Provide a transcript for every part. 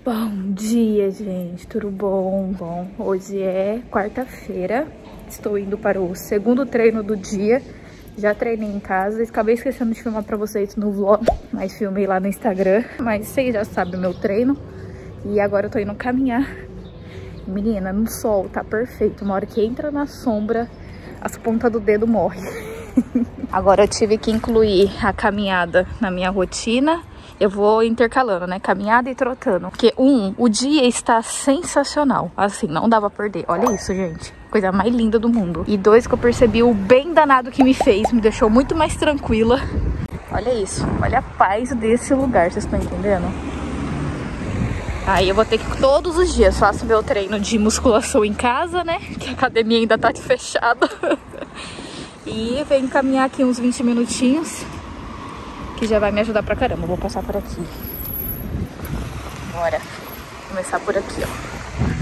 Bom dia, gente, tudo bom? Bom, hoje é quarta-feira, estou indo para o segundo treino do dia. Já treinei em casa, acabei esquecendo de filmar pra vocês no vlog, mas filmei lá no Instagram. Mas vocês já sabem o meu treino. E agora eu tô indo caminhar. Menina, no sol tá perfeito, uma hora que entra na sombra, as pontas do dedo morrem. Agora eu tive que incluir a caminhada na minha rotina. Eu vou intercalando, né? Caminhada e trotando. Porque, o dia está sensacional. Assim, não dá pra perder. Olha isso, gente. Coisa mais linda do mundo. E 2, que eu percebi o bem danado que me fez. Me deixou muito mais tranquila. Olha isso. Olha a paz desse lugar. Vocês estão entendendo? Aí eu vou ter que todos os dias faço meu treino de musculação em casa, né? Que a academia ainda tá fechada. E venho caminhar aqui uns 20 minutinhos. Que já vai me ajudar pra caramba. Vou passar por aqui. Bora começar por aqui, ó.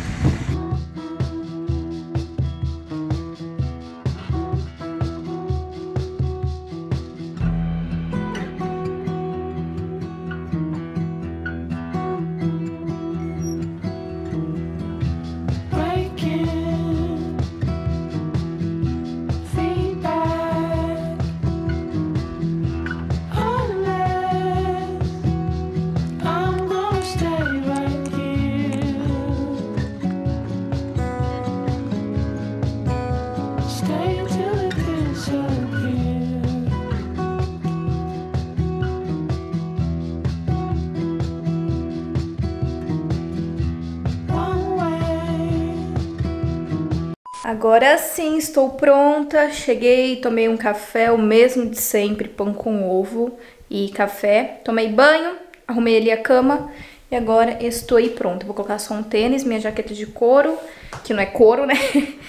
Agora sim, estou pronta, cheguei, tomei um café, o mesmo de sempre, pão com ovo e café. Tomei banho, arrumei ali a cama e agora estou aí pronta. Vou colocar só um tênis, minha jaqueta de couro, que não é couro, né?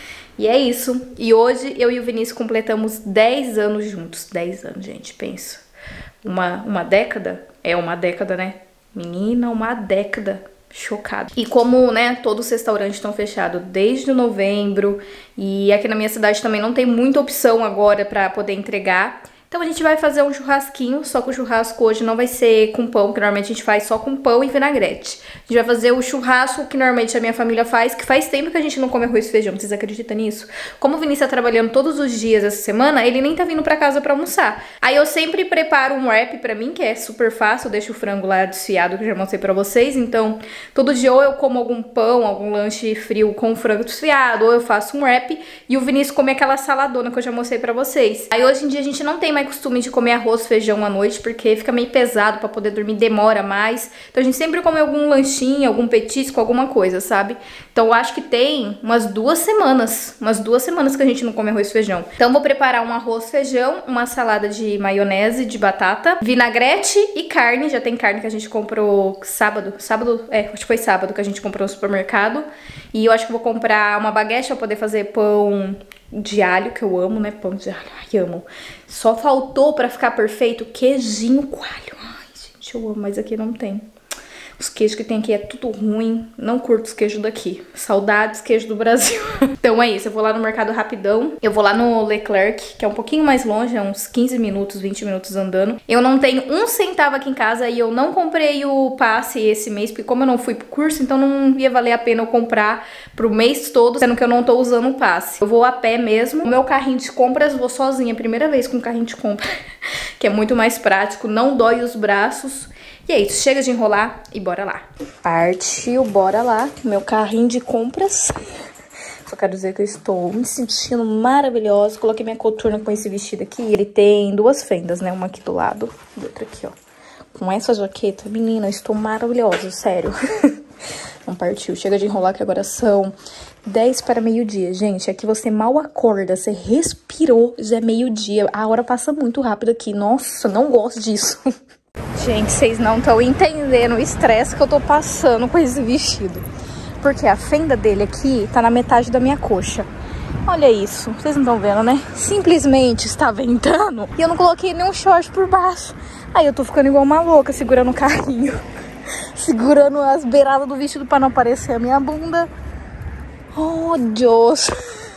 E é isso. E hoje eu e o Vinícius completamos 10 anos juntos. 10 anos, gente, pensa. Uma década? É uma década, né? Menina, uma década. Chocada. E como, né, todos os restaurantes estão fechados desde novembro e aqui na minha cidade também não tem muita opção agora pra poder entregar, então a gente vai fazer um churrasquinho, só que o churrasco hoje não vai ser com pão, que normalmente a gente faz só com pão e vinagrete. A gente vai fazer o churrasco que normalmente a minha família faz, que faz tempo que a gente não come arroz e feijão, vocês acreditam nisso? Como o Vinícius tá trabalhando todos os dias essa semana, ele nem tá vindo pra casa pra almoçar. Aí eu sempre preparo um wrap pra mim, que é super fácil, eu deixo o frango lá desfiado, que eu já mostrei pra vocês, então todo dia ou eu como algum pão, algum lanche frio com frango desfiado, ou eu faço um wrap, e o Vinícius come aquela saladona que eu já mostrei pra vocês. Aí hoje em dia a gente não tem mais costume de comer arroz, feijão à noite, porque fica meio pesado pra poder dormir, demora mais. Então a gente sempre come algum lanchinho, algum petisco, alguma coisa, sabe? Então eu acho que tem umas 2 semanas que a gente não come arroz e feijão. Então vou preparar um arroz, feijão, uma salada de maionese, de batata, vinagrete e carne. Já tem carne que a gente comprou sábado, acho que foi sábado que a gente comprou no supermercado. E eu acho que vou comprar uma baguete pra poder fazer pão de alho, que eu amo, né? Pão de alho, ai, amo. Só faltou pra ficar perfeito queijinho coalho. Ai, gente, eu amo, mas aqui não tem. Os queijos que tem aqui é tudo ruim. Não curto os queijos daqui. Saudades queijo do Brasil. Então é isso, eu vou lá no mercado rapidão. Eu vou lá no Leclerc, que é um pouquinho mais longe, é uns 15 minutos, 20 minutos andando. Eu não tenho 1 centavo aqui em casa e eu não comprei o passe esse mês, porque como eu não fui pro curso, então não ia valer a pena eu comprar pro mês todo, sendo que eu não tô usando o passe. Eu vou a pé mesmo. O meu carrinho de compras, vou sozinha. Primeira vez com carrinho de compra, que é muito mais prático, não dói os braços. E é isso, chega de enrolar e bora lá. Partiu, bora lá. Meu carrinho de compras. Só quero dizer que eu estou me sentindo maravilhosa. Coloquei minha coturna com esse vestido aqui. Ele tem 2 fendas, né? Uma aqui do lado e outra aqui, ó. Com essa jaqueta, menina, eu estou maravilhosa, sério. Então partiu, chega de enrolar que agora são 10 para meio-dia. Gente, aqui você mal acorda, você respirou, já é meio-dia. A hora passa muito rápido aqui. Nossa, não gosto disso. Gente, vocês não estão entendendo o estresse que eu tô passando com esse vestido. Porque a fenda dele aqui tá na metade da minha coxa. Olha isso, vocês não estão vendo, né? Simplesmente está ventando e eu não coloquei nenhum short por baixo. Aí eu tô ficando igual uma louca segurando o carrinho. Segurando as beiradas do vestido pra não aparecer a minha bunda. Oh, Deus.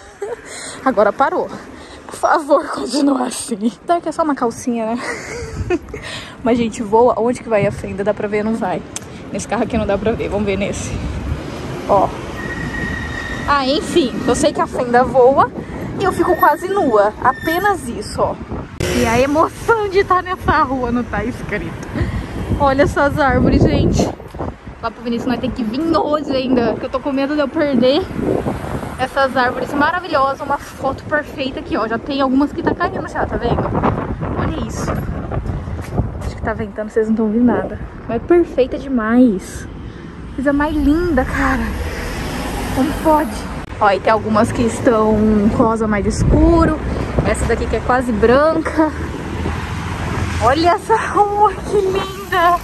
Agora parou. Por favor, continua assim. Tá que é só uma calcinha, né? Mas, gente, voa. Onde que vai a fenda? Dá pra ver? Não vai. Nesse carro aqui não dá pra ver, vamos ver nesse. Ó. Ah, enfim, eu sei que a fenda voa e eu fico quase nua. Apenas isso, ó. E a emoção de estar nessa rua não tá escrito. Olha essas árvores, gente. Lá pro Vinícius nós temos que vir hoje ainda, que eu tô com medo de eu perder essas árvores maravilhosas. Uma foto perfeita aqui, ó. Já tem algumas que tá caindo já, tá vendo? Olha isso. Acho que tá ventando, vocês não estão ouvindo nada. Mas é perfeita demais. Coisa mais linda, cara. Como pode? Ó, e tem algumas que estão com rosa mais escuro. Essa daqui que é quase branca. Olha essa rua, que linda!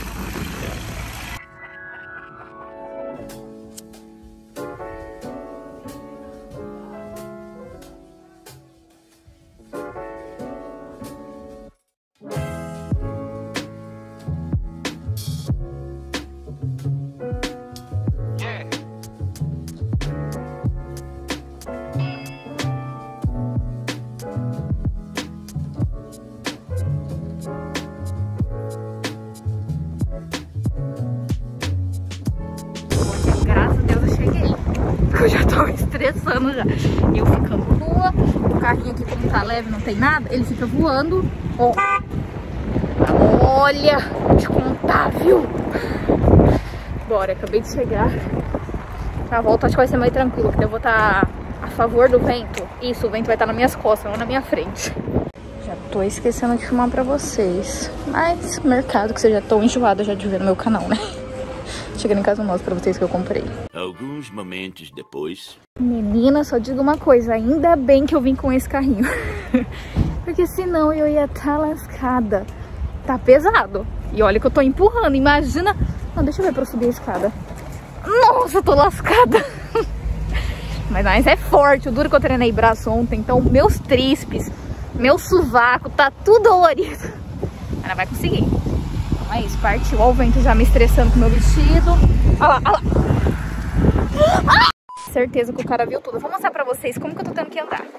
Eu já tô estressando já. Eu ficando nua, o carrinho aqui como tá leve, não tem nada, ele fica voando. Ó. Olha, vou te contar, viu? Bora, acabei de chegar. Na volta acho que vai ser mais tranquilo, porque eu vou estar a favor do vento. Isso, o vento vai estar nas minhas costas, não na minha frente. Já tô esquecendo de filmar pra vocês. Mas mercado que vocês já estão enjoados já de ver no meu canal, né? Chegando em casa eu mostro pra vocês que eu comprei. Alguns momentos depois... Menina, só digo uma coisa, ainda bem que eu vim com esse carrinho. Porque senão eu ia estar lascada. Tá pesado. E olha que eu tô empurrando, imagina... Não, deixa eu ver pra eu subir a escada. Nossa, eu tô lascada. Mas é forte, o duro que eu treinei braço ontem. Então meus tríceps, meu sovaco, tá tudo dolorido. Ela vai conseguir. É isso, partiu. Olha o vento já me estressando com o meu vestido. Olha lá, olha lá. Ah! Certeza que o cara viu tudo. Eu vou mostrar pra vocês como que eu tô tendo que andar.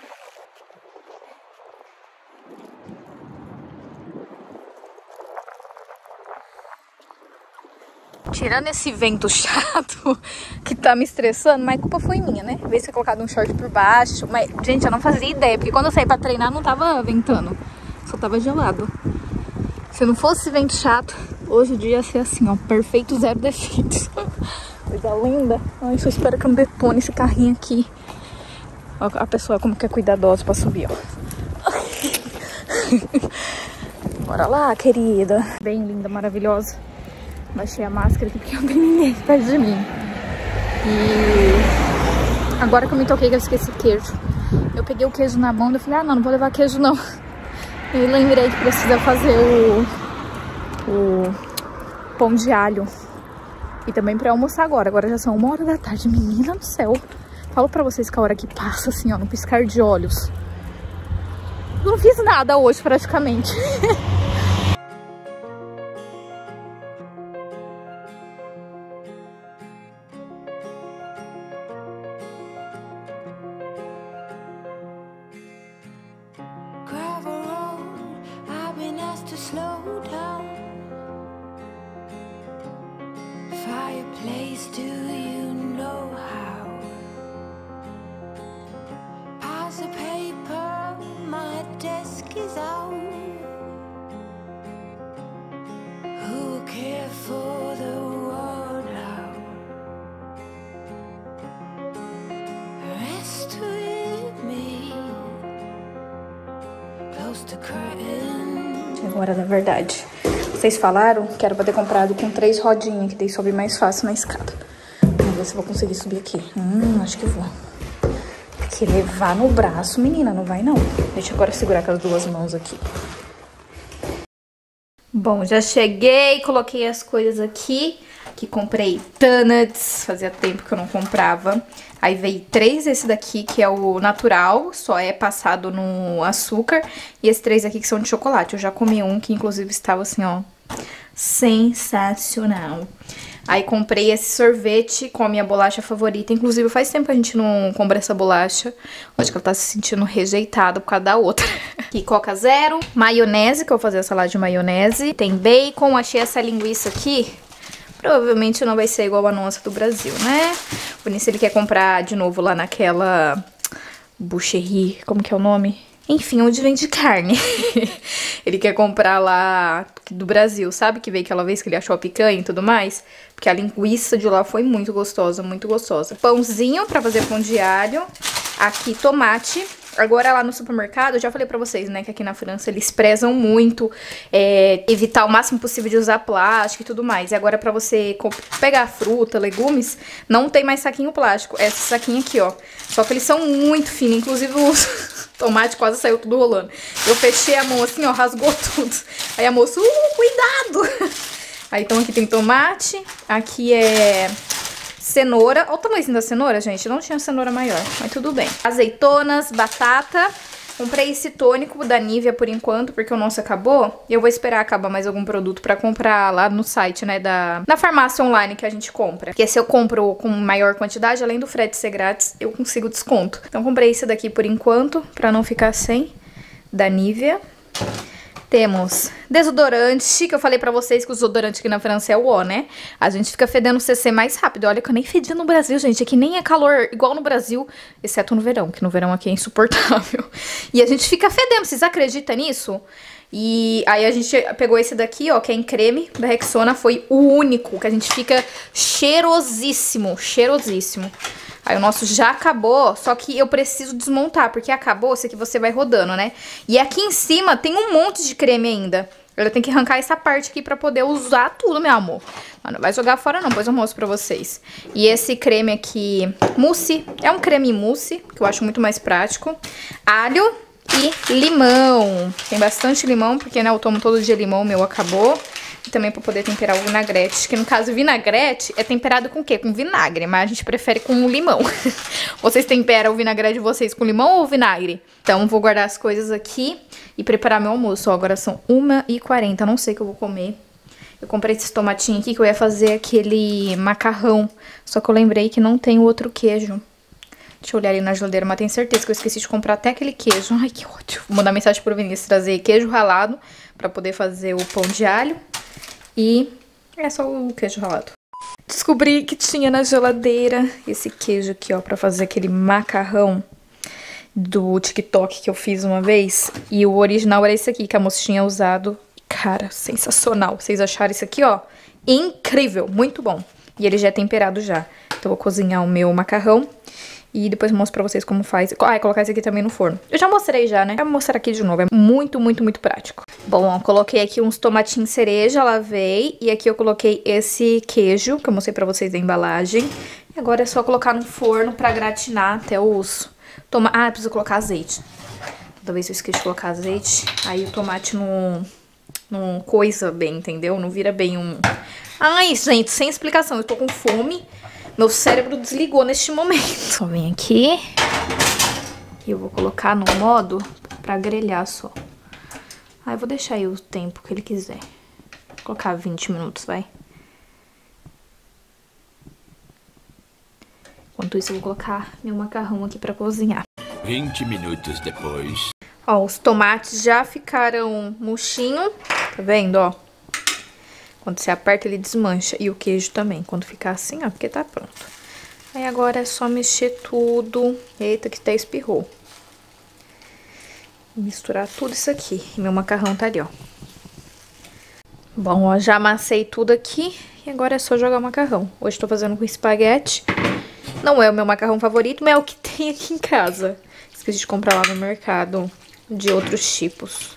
Tirando esse vento chato que tá me estressando, mas a culpa foi minha, né? Vê se eu colocado um short por baixo. Mas, gente, eu não fazia ideia, porque quando eu saí pra treinar não tava ventando. Só tava gelado. Se não fosse vento chato, hoje o dia ia ser assim, ó, perfeito, zero defeitos. Coisa linda. Ai, só espero que eu não detone esse carrinho aqui. Ó, a pessoa como que é cuidadosa pra subir, ó. Bora lá, querida. Bem linda, maravilhosa. Baixei a máscara aqui porque não tem ninguém perto de mim. E agora que eu me toquei que eu esqueci queijo. Eu peguei o queijo na mão e eu falei, ah, não vou levar queijo não. Eu lembrei que precisa fazer o pão de alho. E também pra almoçar agora. Agora já são 1h da tarde. Menina do céu. Falo pra vocês que a hora que passa assim, ó, no piscar de olhos. Não fiz nada hoje praticamente. To slow down. Fireplace, do you know how? Pass the paper, my desk is out. Who will care for the world now? Rest with me, close to curtain. Agora, na verdade, vocês falaram que era pra ter comprado com 3 rodinhas, que daí sobe mais fácil na escada. Vamos ver se eu vou conseguir subir aqui. Acho que vou. Porque levar no braço, menina, não vai não. Deixa eu agora segurar com as 2 mãos aqui. Bom, já cheguei, coloquei as coisas aqui. Que comprei donuts, fazia tempo que eu não comprava. Aí veio 3 desse daqui, que é o natural, só é passado no açúcar. E esses 3 aqui que são de chocolate. Eu já comi um que inclusive estava assim, ó, sensacional. Aí comprei esse sorvete com a minha bolacha favorita. Inclusive faz tempo que a gente não compra essa bolacha. Acho que ela tá se sentindo rejeitada por causa da outra. Aqui, Coca Zero, maionese, que eu vou fazer a salada de maionese. Tem bacon, achei essa linguiça aqui Provavelmente não vai ser igual a nossa do Brasil, né? O Vinícius, ele quer comprar de novo lá naquela boucherie, como que é o nome? Enfim, onde vende carne. Ele quer comprar lá do Brasil, sabe? Que veio aquela vez que ele achou a picanha e tudo mais. Porque a linguiça de lá foi muito gostosa, muito gostosa. Pãozinho pra fazer pão de alho. Aqui, tomate. Agora lá no supermercado, eu já falei pra vocês, né, que aqui na França eles prezam muito evitar o máximo possível de usar plástico e tudo mais. E agora pra você pegar fruta, legumes, não tem mais saquinho plástico. É esse saquinho aqui, ó. Só que eles são muito finos, inclusive os tomate quase saiu tudo rolando. Eu fechei a mão assim, ó, rasgou tudo. Aí a moça, cuidado! Aí então aqui tem tomate, aqui é cenoura. Olha o tamanho da cenoura, gente. Não tinha cenoura maior, mas tudo bem. Azeitonas, batata. Comprei esse tônico da Nivea por enquanto, porque o nosso acabou. E eu vou esperar acabar mais algum produto pra comprar lá no site, né, na farmácia online que a gente compra. Porque se eu compro com maior quantidade, além do frete ser grátis, eu consigo desconto. Então comprei esse daqui por enquanto, pra não ficar sem, da Nivea. Temos desodorante, que eu falei pra vocês que o desodorante aqui na França é o ó, né? A gente fica fedendo CC mais rápido. Olha que eu nem fedi no Brasil, gente. Aqui nem é calor igual no Brasil, exceto no verão, que no verão aqui é insuportável. E a gente fica fedendo, vocês acreditam nisso? E aí a gente pegou esse daqui, ó, que é em creme, da Rexona. Foi o único que a gente fica cheirosíssimo, cheirosíssimo. Aí o nosso já acabou, só que eu preciso desmontar, porque acabou, esse aqui você vai rodando, né? E aqui em cima tem um monte de creme ainda. Eu tenho que arrancar essa parte aqui pra poder usar tudo, meu amor. Mas não vai jogar fora não, depois eu mostro pra vocês. E esse creme aqui, mousse, é um creme mousse, que eu acho muito mais prático. Alho e limão. Tem bastante limão, porque, né, eu tomo todo dia limão, o meu acabou. E também pra poder temperar o vinagrete, que no caso o vinagrete é temperado com o quê? Com vinagre, mas a gente prefere com limão. Vocês temperam o vinagrete de vocês com limão ou vinagre? Então vou guardar as coisas aqui e preparar meu almoço. Ó, agora são 1h40, não sei o que eu vou comer. Eu comprei esses tomatinhos aqui que eu ia fazer aquele macarrão, só que eu lembrei que não tem o outro queijo. Deixa eu olhar ali na geladeira, mas tenho certeza que eu esqueci de comprar até aquele queijo. Ai, que ótimo. Vou mandar mensagem pro Vinícius trazer queijo ralado pra poder fazer o pão de alho. E é só o queijo ralado. Descobri que tinha na geladeira esse queijo aqui, ó, pra fazer aquele macarrão do TikTok que eu fiz uma vez. E o original era esse aqui que a moça tinha usado. Cara, sensacional. Vocês acharam isso aqui, ó? Incrível, muito bom. E ele já é temperado já. Então eu vou cozinhar o meu macarrão e depois eu mostro pra vocês como faz. Ah, e colocar esse aqui também no forno. Eu já mostrei já, né? Eu vou mostrar aqui de novo. É muito, muito, muito prático. Bom, ó, coloquei aqui uns tomatinhos cereja, lavei. E aqui eu coloquei esse queijo, que eu mostrei pra vocês da embalagem. E agora é só colocar no forno pra gratinar até os tomates. Ah, eu preciso colocar azeite. Toda vez eu esqueço de colocar azeite, aí o tomate não coisa bem, entendeu? Não vira bem um... Ai, gente, sem explicação. Eu tô com fome. Meu cérebro desligou neste momento. Só vem aqui. E eu vou colocar no modo pra grelhar só. Ah, eu vou deixar aí o tempo que ele quiser. Vou colocar 20 minutos, vai. Enquanto isso, eu vou colocar meu macarrão aqui pra cozinhar. 20 minutos depois. Ó, os tomates já ficaram murchinhos. Tá vendo, ó? Quando você aperta, ele desmancha. E o queijo também. Quando ficar assim, ó, porque tá pronto. Aí agora é só mexer tudo. Eita, que até espirrou. Misturar tudo isso aqui. E meu macarrão tá ali, ó. Bom, ó, já amassei tudo aqui. E agora é só jogar o macarrão. Hoje tô fazendo com espaguete. Não é o meu macarrão favorito, mas é o que tem aqui em casa. Esqueci de comprar lá no mercado de outros tipos.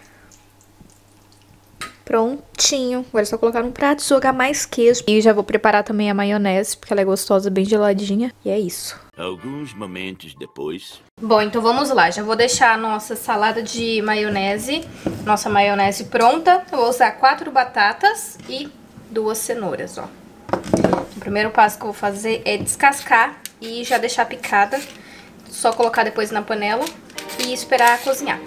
Prontinho. Agora é só colocar no prato e jogar mais queijo. E já vou preparar também a maionese, porque ela é gostosa, bem geladinha. E é isso. Alguns momentos depois. Bom, então vamos lá. Já vou deixar a nossa salada de maionese, nossa maionese pronta. Eu vou usar 4 batatas e 2 cenouras, ó. O primeiro passo que eu vou fazer é descascar e já deixar picada. Só colocar depois na panela e esperar cozinhar.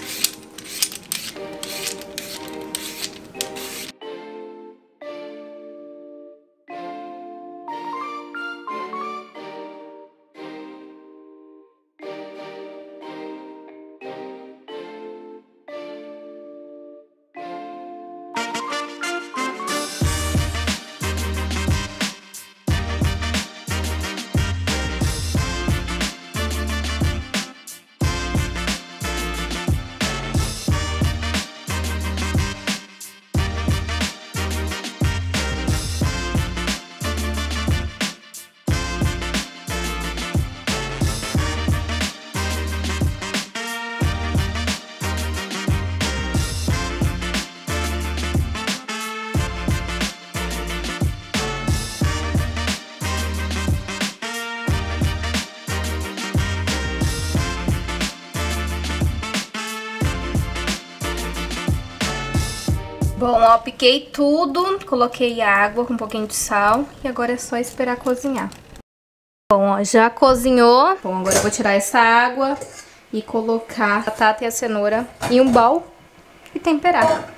piquei tudo, coloquei água com um pouquinho de sal e agora é só esperar cozinhar. Bom, ó, já cozinhou. Bom, agora eu vou tirar essa água e colocar a batata e a cenoura em um bowl e temperar.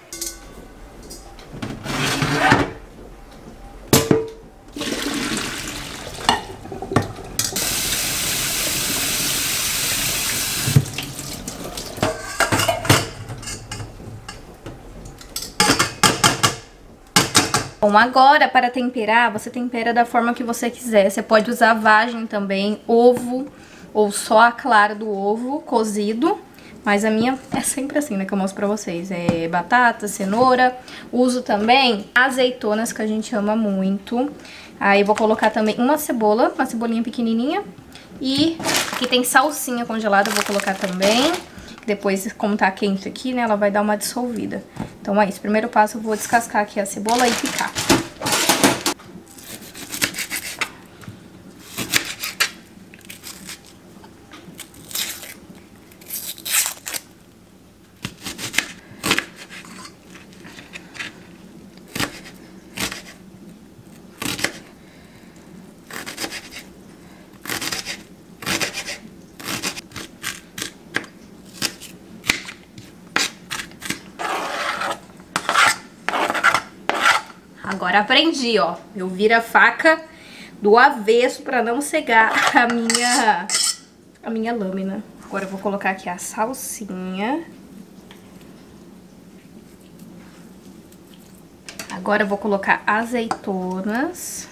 Bom, agora para temperar, você tempera da forma que você quiser. Você pode usar vagem também, ovo ou só a clara do ovo cozido. Mas a minha é sempre assim, né, que eu mostro pra vocês. É batata, cenoura. Uso também azeitonas, que a gente ama muito. Aí vou colocar também uma cebolinha pequenininha. E aqui tem salsinha congelada, eu vou colocar também. Depois, como tá quente aqui, né, ela vai dar uma dissolvida. Então é isso, primeiro passo eu vou descascar aqui a cebola e picar. Agora aprendi, ó. Eu viro a faca do avesso pra não cegar a minha lâmina. Agora eu vou colocar aqui a salsinha. Agora eu vou colocar azeitonas.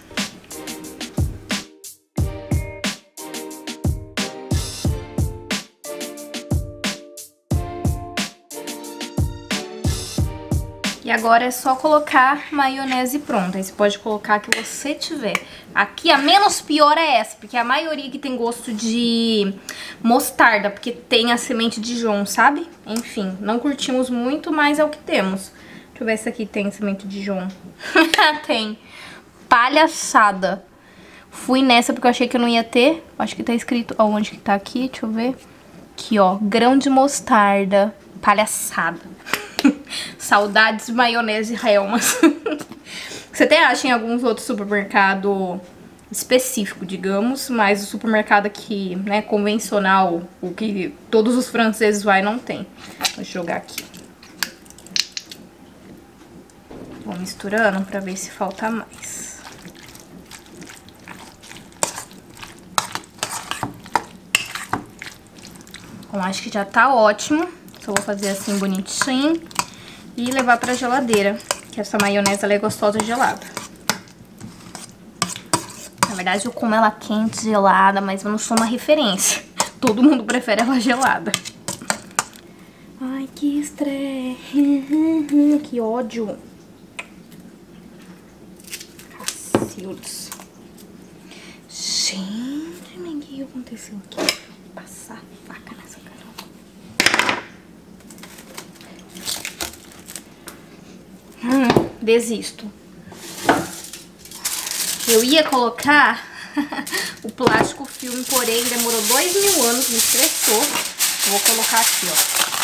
E agora é só colocar maionese pronta. Aí você pode colocar a que você tiver. Aqui a menos pior é essa, porque a maioria que tem gosto de mostarda, porque tem a semente de Dijon, sabe? Enfim, não curtimos muito, mas é o que temos. Deixa eu ver se aqui tem semente de Dijon. Tem. Palhaçada. Fui nessa porque eu achei que eu não ia ter. Acho que tá escrito... Ó, onde que tá aqui? Deixa eu ver. Aqui, ó. Grão de mostarda. Palhaçada. Saudades de maionese Hellmann's. Você até acha em alguns outros supermercados específicos, digamos, mas o supermercado aqui, né, convencional, o que todos os franceses vai, não tem. Vou jogar aqui. Vou misturando pra ver se falta mais. Bom, acho que já tá ótimo. Só vou fazer assim bonitinho e levar pra geladeira, que essa maionese ela é gostosa gelada. Na verdade eu como ela quente, gelada, mas eu não sou uma referência. Todo mundo prefere ela gelada. Ai, que estresse. Que ódio. Cacildos. Gente, o que aconteceu aqui? Vou passar a faca nessa caramba. Desisto. Eu ia colocar o plástico filme, porém demorou 2000 anos, me estressou. Vou colocar aqui, ó.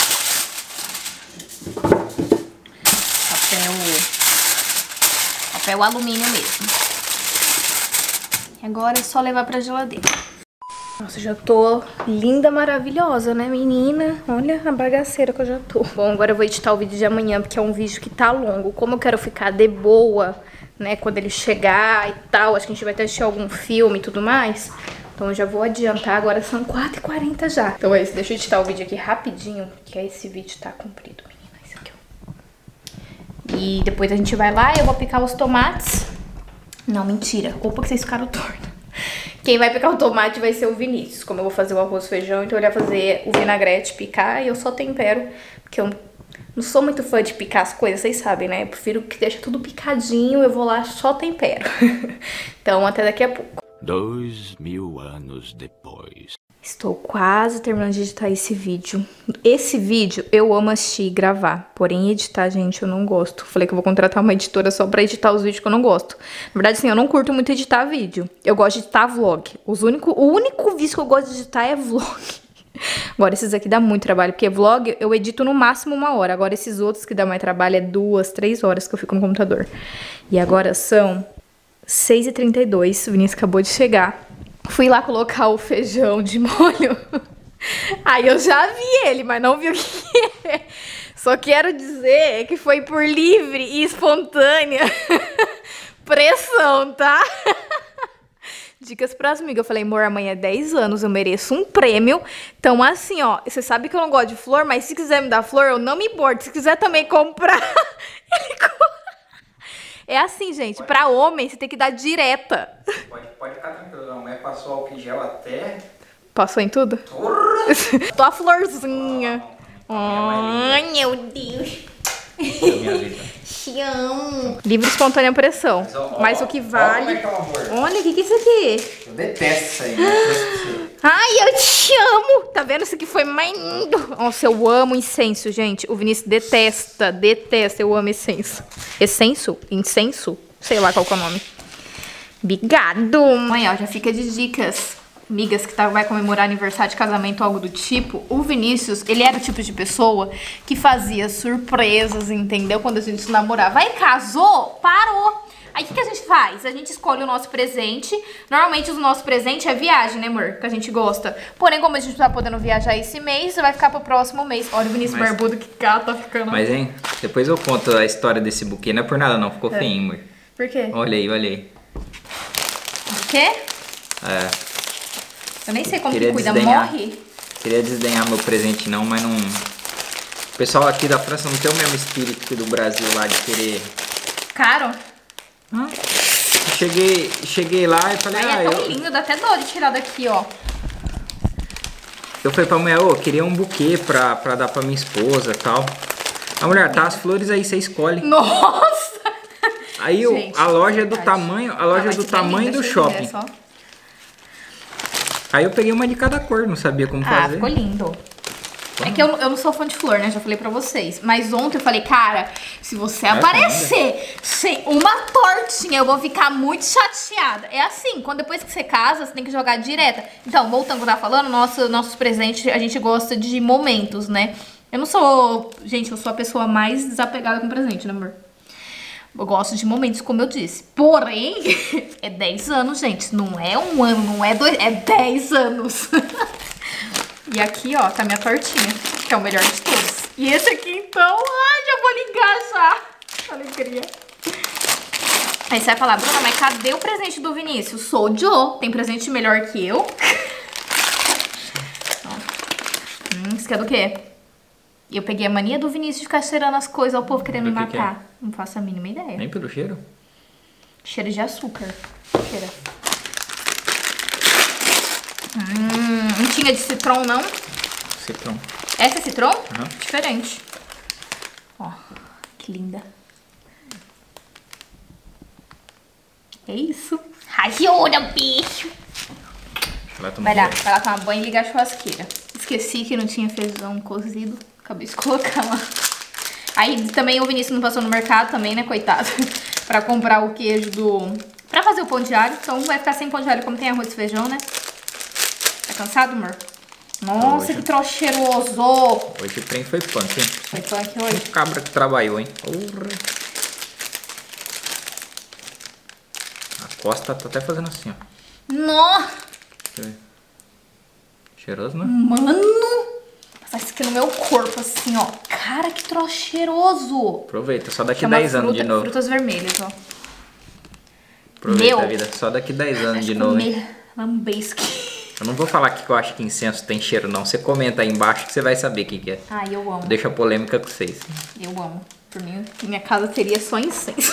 Papel alumínio mesmo. Agora é só levar pra geladeira. Nossa, já tô linda, maravilhosa, né, menina? Olha a bagaceira que eu já tô. Bom, agora eu vou editar o vídeo de amanhã, porque é um vídeo que tá longo. Como eu quero ficar de boa, né, quando ele chegar e tal, acho que a gente vai até assistir algum filme e tudo mais. Então eu já vou adiantar, agora são 4h40 já. Então é isso, deixa eu editar o vídeo aqui rapidinho, porque esse vídeo tá comprido, menina. Esse aqui, ó. E depois a gente vai lá e eu vou picar os tomates. Não, mentira. Opa, que vocês ficaram tortos. Quem vai picar o tomate vai ser o Vinícius. Como eu vou fazer o arroz e feijão, então ele vai fazer o vinagrete, picar, e eu só tempero, porque eu não sou muito fã de picar as coisas, vocês sabem, né? Eu prefiro que deixe tudo picadinho, eu vou lá só tempero. Então até daqui a pouco. 2000 anos depois. Estou quase terminando de editar esse vídeo. Esse vídeo eu amo assistir e gravar. Porém, editar, gente, eu não gosto. Falei que eu vou contratar uma editora só pra editar os vídeos que eu não gosto. Na verdade, assim, eu não curto muito editar vídeo. Eu gosto de editar vlog. O único vídeo que eu gosto de editar é vlog. Agora esses aqui dá muito trabalho, porque vlog eu edito no máximo 1 hora. Agora esses outros que dá mais trabalho é 2, 3 horas que eu fico no computador. E agora são 6h32, o Vinícius acabou de chegar. Fui lá colocar o feijão de molho. Aí eu já vi ele, mas não vi o que é. Só quero dizer que foi por livre e espontânea pressão, tá? Dicas pras amigas. Eu falei, amor, amanhã é 10 anos, eu mereço um prêmio. Então, assim, ó, você sabe que eu não gosto de flor, mas se quiser me dar flor, eu não me importo. Se quiser também comprar, ele é assim, gente, pra homem, você tem que dar direta. Pode ficar tranquilo, a mulher passou álcool em gel até... Passou em tudo? Tô a florzinha. Ai, meu Deus. Te amo. Livre espontânea pressão. Mas o que vale... Olha como é que é o amor. Olha, o que é isso aqui? Eu detesto isso aí, né? Ai, eu te amo. Tá vendo? Isso aqui foi mais lindo. Nossa, eu amo incenso, gente. O Vinícius detesta. Eu amo incenso. Incenso? Sei lá qual que é o nome. Obrigado. Mãe, ó, já fica de dicas. Amigas que vai comemorar aniversário de casamento ou algo do tipo. O Vinícius, ele era o tipo de pessoa que fazia surpresas, entendeu? Quando a gente namorava. Aí casou, parou. Aí o que a gente faz? A gente escolhe o nosso presente. Normalmente o nosso presente é viagem, né, amor? Que a gente gosta. Porém, como a gente tá podendo viajar esse mês, vai ficar pro próximo mês. Olha o Vinícius barbudo, que gato tá ficando. Mas, hein, depois eu conto a história desse buquê. Não é por nada não, ficou feio, amor. Por quê? Olha aí. O quê? É... Eu nem sei como Queria que cuida, desdenhar. morre? Queria desdenhar meu presente não, mas não... O pessoal aqui da França não tem o mesmo espírito que do Brasil lá de querer... Caro? Cheguei lá e falei... Ai, é tão lindo, dá até dó de tirar daqui, ó. Eu falei pra mulher, eu queria um buquê pra dar pra minha esposa e tal. A mulher, tá, as flores aí, você escolhe. Nossa! Aí Gente, a loja é do tamanho, do tamanho do shopping. Aí eu peguei uma de cada cor, não sabia como fazer. Ficou lindo. É que eu não sou fã de flor, né? Já falei pra vocês. Mas ontem eu falei, cara, se você aparecer sem uma tortinha, eu vou ficar muito chateada. É assim, depois que você casa, você tem que jogar direta. Então, voltando ao que eu tava falando, nossos presentes, a gente gosta de momentos, né? Eu não sou... Gente, eu sou a pessoa mais desapegada com presente, né, amor? Eu gosto de momentos, como eu disse. Porém, é 10 anos, gente. Não é 1 ano, não é 2, é 10 anos. E aqui, ó, tá minha tortinha, que é o melhor de todos. E esse aqui, então, já vou ligar já. Alegria. Aí você vai falar, Bruna, mas cadê o presente do Vinícius? Sou o Joe. Tem presente melhor que eu? Isso aqui é do quê? Eu peguei a mania do Vinícius de ficar cheirando as coisas, o povo querendo me matar. Não faço a mínima ideia. Nem pelo cheiro? Cheiro de açúcar. Cheira. Não tinha de citron, não? Citron. Essa é citron? Uhum. Diferente. Ó, que linda. É isso. Ajuda, bicho. Vai lá tomar banho e ligar a churrasqueira. Esqueci que não tinha feijão cozido. Acabei de colocar lá. Aí também o Vinícius não passou no mercado também, né, coitado. Pra comprar o queijo pra fazer o pão de alho. Então vai ficar sem pão de alho como tem arroz e feijão, né? Tá cansado, amor? Nossa, que troço cheiroso. Hoje o trem foi punk, hein? Foi punk hoje. Um cabra que trabalhou, hein? A costa tá até fazendo assim, ó. Nossa! Cheiroso, né? Mano! Passar isso aqui no meu corpo, assim, ó. Cara, que troço cheiroso. Aproveita, só daqui 10 anos de novo. Frutas vermelhas, ó. Aproveita a vida, só daqui 10 anos de novo, hein? Lambesque. Eu não vou falar que eu acho que incenso tem cheiro, não. Você comenta aí embaixo que você vai saber o que é. Ai, eu amo. Deixa a polêmica com vocês. Eu amo. Por mim, minha casa teria só incenso.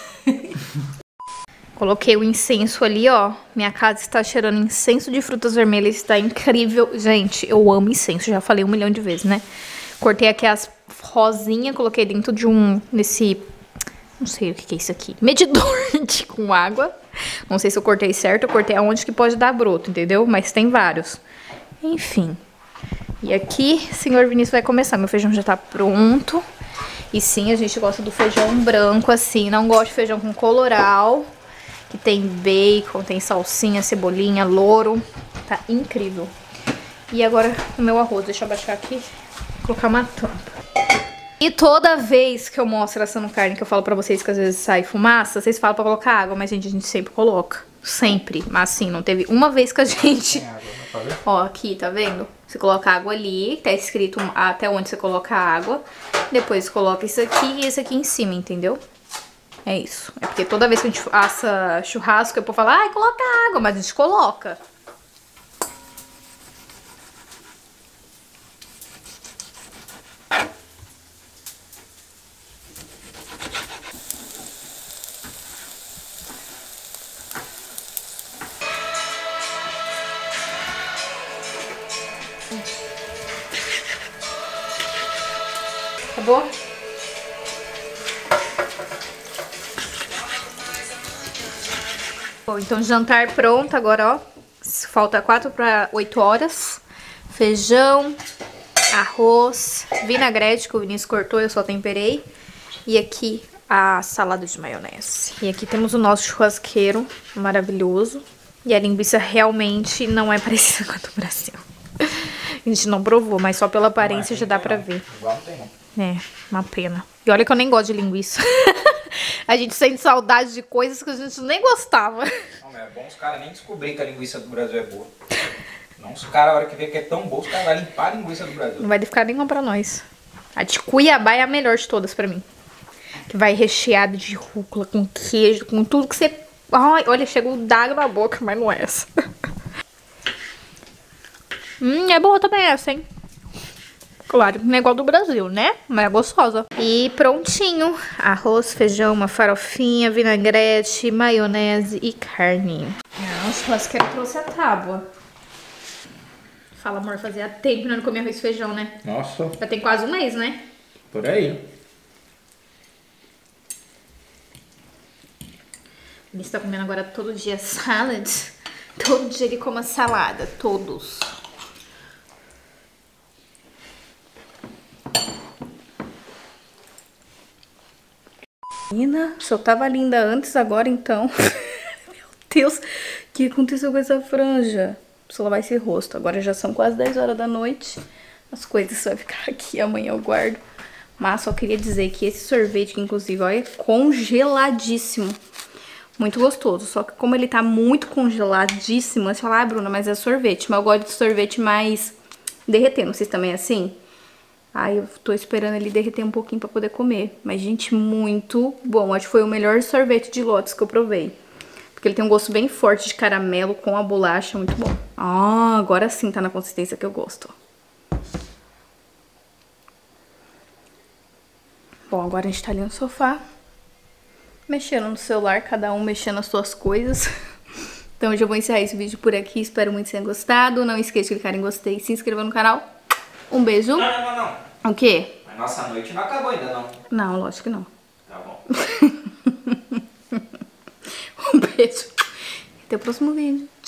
Coloquei o incenso ali, ó. Minha casa está cheirando incenso de frutas vermelhas. Está incrível. Gente, eu amo incenso. Já falei 1 milhão de vezes, né? Cortei aqui as rosinhas. Coloquei dentro de nesse... Não sei o que é isso aqui. Medidor com água. Não sei se eu cortei certo. Eu cortei aonde que pode dar broto, entendeu? Mas tem vários. Enfim. E aqui, senhor Vinícius vai começar. Meu feijão já tá pronto. E sim, a gente gosta do feijão branco assim. Não gosto de feijão com coloral. Que tem bacon, tem salsinha, cebolinha, louro. Tá incrível. E agora o meu arroz. Deixa eu abaixar aqui. Colocar uma tampa. E toda vez que eu mostro assando carne, que eu falo pra vocês que às vezes sai fumaça, vocês falam pra colocar água, mas gente, a gente sempre coloca. Sempre. Mas assim, não teve uma vez que a gente... Ó, aqui, tá vendo? Você coloca água ali, tá escrito até onde você coloca a água. Depois coloca isso aqui e esse aqui em cima, entendeu? É isso. É porque toda vez que a gente assa churrasco, eu povo falar, ai, coloca água, mas a gente coloca. Acabou? Bom, então jantar pronto agora, ó. Falta 4 para 8 horas. Feijão, arroz, vinagrete que o Vinícius cortou, eu só temperei. E aqui a salada de maionese. E aqui temos o nosso churrasqueiro maravilhoso. E a linguiça realmente não é parecida com a do Brasil. A gente não provou, mas só pela aparência já dá pra ver. Igual não tem, não. É, uma pena. E olha que eu nem gosto de linguiça. A gente sente saudade de coisas que a gente nem gostava. Não, mas é bom os caras nem descobrir que a linguiça do Brasil é boa. Não, os caras, a hora que vê que é tão boa, os caras vão limpar a linguiça do Brasil. Não vai ficar nenhuma pra nós. A de Cuiabá é a melhor de todas pra mim. Que vai recheada de rúcula, com queijo, com tudo que você... Ai, olha, chegou d'água na boca, mas não é essa. É boa também essa, hein? Claro, não é igual do Brasil, né? Mas é gostosa. E prontinho. Arroz, feijão, uma farofinha, vinagrete, maionese e carne. Ah, o churrasqueiro trouxe a tábua. Fala, amor, fazia tempo que eu não comia arroz e feijão, né? Nossa, Já tem quase um mês, né? por aí. Ele está comendo agora todo dia salad. Todo dia ele come salada. Todos. Menina, só tava linda antes, agora então. Meu Deus, o que aconteceu com essa franja? Preciso lavar esse rosto. Agora já são quase 10 horas da noite. As coisas vão ficar aqui, amanhã eu guardo. Mas só queria dizer que esse sorvete, que inclusive, olha, é congeladíssimo. Muito gostoso. Só que como ele tá muito congeladíssimo, você fala, ah, Bruna, mas é sorvete. Mas eu gosto de sorvete mais derretendo. Vocês também é assim? Ai, eu tô esperando ele derreter um pouquinho pra poder comer. Mas, gente, muito bom. Acho que foi o melhor sorvete de Lotus que eu provei. Porque ele tem um gosto bem forte de caramelo com a bolacha. Muito bom. Ah, agora sim tá na consistência que eu gosto. Bom, agora a gente tá ali no sofá. Mexendo no celular, cada um mexendo as suas coisas. Então eu já vou encerrar esse vídeo por aqui. Espero muito que tenham gostado. Não esqueça de clicar em gostei e se inscrever no canal. Um beijo. Não. O quê? A nossa noite não acabou ainda, não. Não, lógico que não. Tá bom. Um beijo. Até o próximo vídeo.